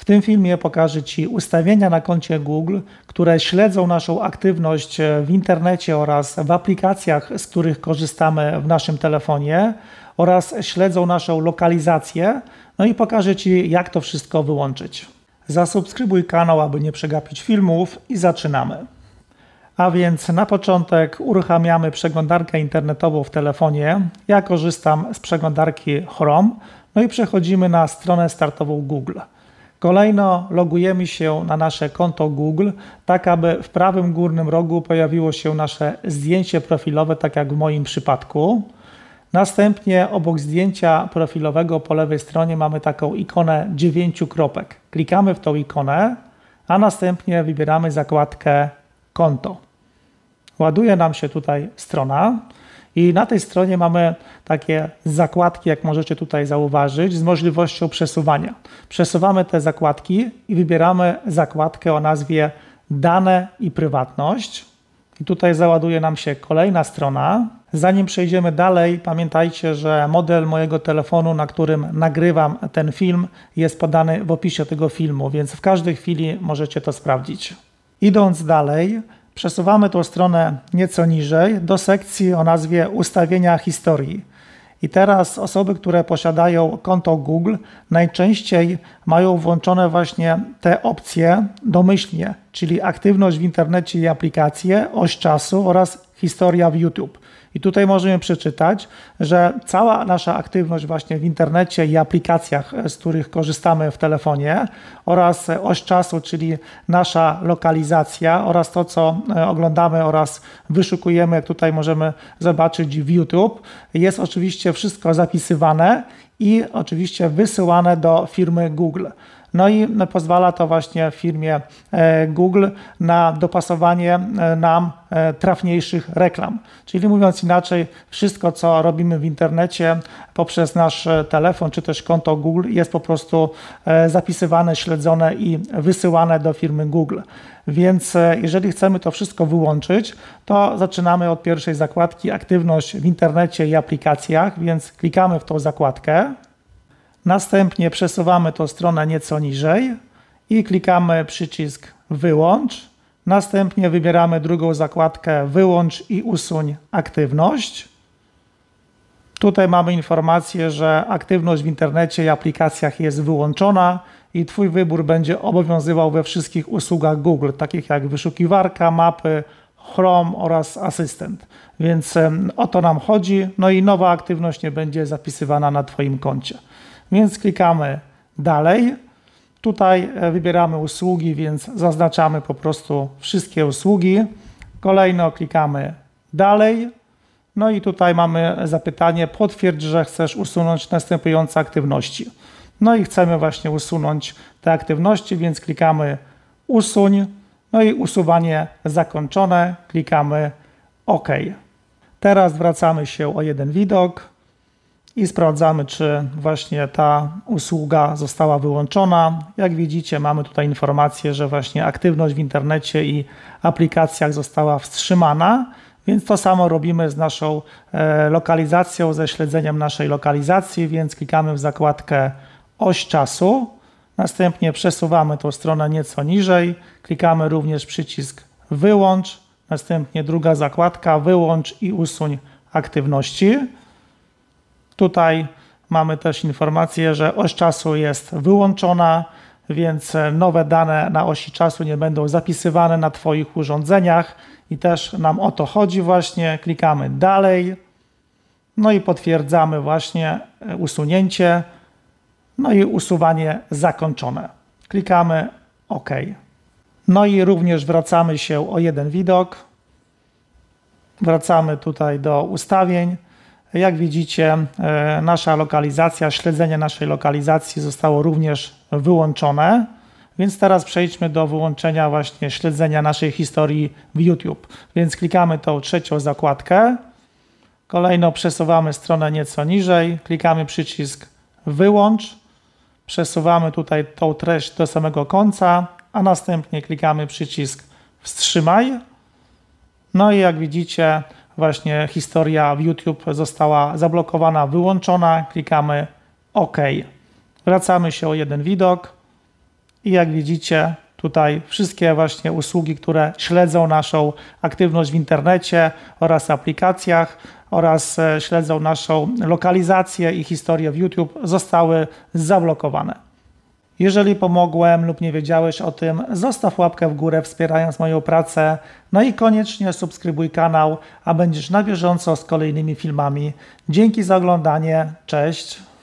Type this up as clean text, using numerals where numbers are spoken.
tym filmie pokażę Ci ustawienia na koncie Google, które śledzą naszą aktywność w internecie oraz w aplikacjach, z których korzystamy w naszym telefonie, oraz śledzą naszą lokalizację. No i pokażę Ci, jak to wszystko wyłączyć. Zasubskrybuj kanał, aby nie przegapić filmów i zaczynamy. A więc na początek uruchamiamy przeglądarkę internetową w telefonie. Ja korzystam z przeglądarki Chrome. No i przechodzimy na stronę startową Google. Kolejno logujemy się na nasze konto Google, tak aby w prawym górnym rogu pojawiło się nasze zdjęcie profilowe, tak jak w moim przypadku. Następnie obok zdjęcia profilowego po lewej stronie mamy taką ikonę 9 kropek. Klikamy w tą ikonę, a następnie wybieramy zakładkę Konto. Ładuje nam się tutaj strona i na tej stronie mamy takie zakładki, jak możecie tutaj zauważyć, z możliwością przesuwania. Przesuwamy te zakładki i wybieramy zakładkę o nazwie Dane i prywatność. I tutaj załaduje nam się kolejna strona. Zanim przejdziemy dalej, pamiętajcie, że model mojego telefonu, na którym nagrywam ten film, jest podany w opisie tego filmu, więc w każdej chwili możecie to sprawdzić. Idąc dalej, przesuwamy tą stronę nieco niżej do sekcji o nazwie Ustawienia historii. I teraz osoby, które posiadają konto Google, najczęściej mają włączone właśnie te opcje domyślnie, czyli aktywność w internecie i aplikacje, oś czasu oraz historia w YouTube. I tutaj możemy przeczytać, że cała nasza aktywność właśnie w internecie i aplikacjach, z których korzystamy w telefonie, oraz oś czasu, czyli nasza lokalizacja oraz to, co oglądamy oraz wyszukujemy, jak tutaj możemy zobaczyć w YouTube, jest oczywiście wszystko zapisywane i oczywiście wysyłane do firmy Google. No i pozwala to właśnie firmie Google na dopasowanie nam trafniejszych reklam. Czyli mówiąc inaczej, wszystko co robimy w internecie poprzez nasz telefon czy też konto Google jest po prostu zapisywane, śledzone i wysyłane do firmy Google. Więc jeżeli chcemy to wszystko wyłączyć, to zaczynamy od pierwszej zakładki Aktywność w internecie i aplikacjach, więc klikamy w tą zakładkę. Następnie przesuwamy tą stronę nieco niżej i klikamy przycisk Wyłącz. Następnie wybieramy drugą zakładkę Wyłącz i usuń aktywność. Tutaj mamy informację, że aktywność w internecie i aplikacjach jest wyłączona i Twój wybór będzie obowiązywał we wszystkich usługach Google, takich jak wyszukiwarka, mapy, Chrome oraz asystent. Więc o to nam chodzi, no i nowa aktywność nie będzie zapisywana na Twoim koncie. Więc klikamy dalej. Tutaj wybieramy usługi, więc zaznaczamy po prostu wszystkie usługi. Kolejno klikamy dalej. No i tutaj mamy zapytanie: potwierdź, że chcesz usunąć następujące aktywności. No i chcemy właśnie usunąć te aktywności, więc klikamy usuń. No i usuwanie zakończone. Klikamy OK. Teraz wracamy się o jeden widok i sprawdzamy, czy właśnie ta usługa została wyłączona. Jak widzicie, mamy tutaj informację, że właśnie aktywność w internecie i aplikacjach została wstrzymana, więc to samo robimy z naszą lokalizacją, ze śledzeniem naszej lokalizacji, więc klikamy w zakładkę Oś czasu, następnie przesuwamy tą stronę nieco niżej, klikamy również przycisk Wyłącz, następnie druga zakładka Wyłącz i usuń aktywności. Tutaj mamy też informację, że oś czasu jest wyłączona, więc nowe dane na osi czasu nie będą zapisywane na Twoich urządzeniach i też nam o to chodzi właśnie. Klikamy dalej, no i potwierdzamy właśnie usunięcie, no i usuwanie zakończone. Klikamy OK. No i również wracamy się o jeden widok. Wracamy tutaj do ustawień. Jak widzicie, nasza lokalizacja, śledzenie naszej lokalizacji zostało również wyłączone, więc teraz przejdźmy do wyłączenia właśnie śledzenia naszej historii w YouTube. Więc klikamy tą trzecią zakładkę, kolejno przesuwamy stronę nieco niżej, klikamy przycisk Wyłącz, przesuwamy tutaj tą treść do samego końca, a następnie klikamy przycisk Wstrzymaj. No i jak widzicie, właśnie historia w YouTube została zablokowana, wyłączona. Klikamy OK. Wracamy się o jeden widok i jak widzicie tutaj wszystkie właśnie usługi, które śledzą naszą aktywność w internecie oraz aplikacjach oraz śledzą naszą lokalizację i historię w YouTube, zostały zablokowane. Jeżeli pomogłem lub nie wiedziałeś o tym, zostaw łapkę w górę wspierając moją pracę, no i koniecznie subskrybuj kanał, a będziesz na bieżąco z kolejnymi filmami. Dzięki za oglądanie, cześć!